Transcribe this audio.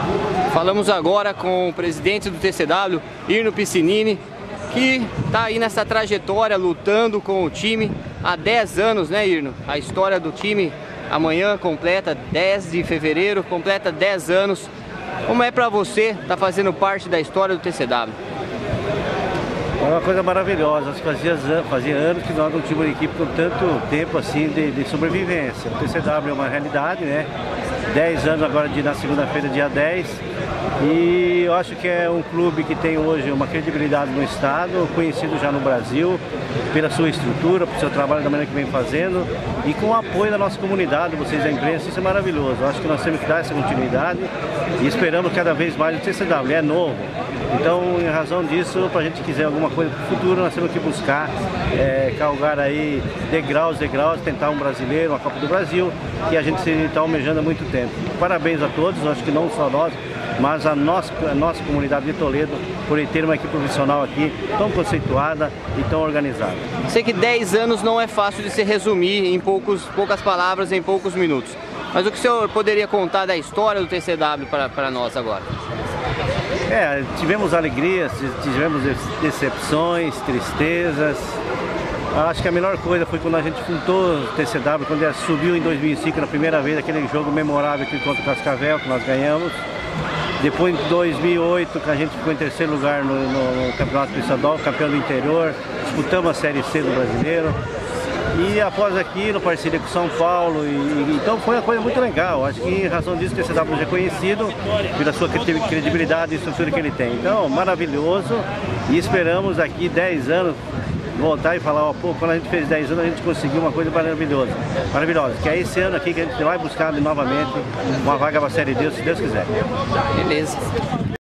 Falamos agora com o presidente do TCW, Irno Piscinini, que está aí nessa trajetória lutando com o time há 10 anos, né, Irno? A história do time amanhã completa 10 de fevereiro, completa 10 anos. Como é para você estar fazendo parte da história do TCW? É uma coisa maravilhosa. Fazia anos que nós não tínhamos uma equipe com tanto tempo assim de sobrevivência. O TCW é uma realidade, né? 10 anos agora, na segunda-feira, dia 10. E eu acho que é um clube que tem hoje uma credibilidade no estado, conhecido já no Brasil, pela sua estrutura, pelo seu trabalho da maneira que vem fazendo e com o apoio da nossa comunidade, vocês da imprensa. Isso é maravilhoso. Eu acho que nós temos que dar essa continuidade e esperamos cada vez mais o TCW. É novo. Então, em razão disso, para a gente quiser alguma coisa para o futuro, nós temos que buscar galgar aí degraus, tentar um brasileiro, uma Copa do Brasil, que a gente está almejando há muito tempo. Parabéns a todos, acho que não só nós, mas a nossa comunidade de Toledo, por ter uma equipe profissional aqui tão conceituada e tão organizada. Sei que 10 anos não é fácil de se resumir em poucas palavras, em poucos minutos. Mas o que o senhor poderia contar da história do TCW para nós agora? Tivemos alegrias, tivemos decepções, tristezas. Acho que a melhor coisa foi quando a gente fundou o TCW, quando ele subiu em 2005, na primeira vez, aquele jogo memorável aqui contra o Cascavel, que nós ganhamos. Depois, em 2008, que a gente ficou em terceiro lugar no Campeonato Estadual, campeão do interior, disputamos a Série C do Brasileiro. E após aquilo, parceria com São Paulo, então foi uma coisa muito legal. Acho que em razão disso o TCW é conhecido pela sua credibilidade e estrutura que ele tem. Então, maravilhoso, e esperamos aqui 10 anos voltar e falar, pô, quando a gente fez 10 anos a gente conseguiu uma coisa maravilhosa, que é esse ano aqui que a gente vai buscar novamente uma vaga para a Série D, se Deus quiser. Beleza.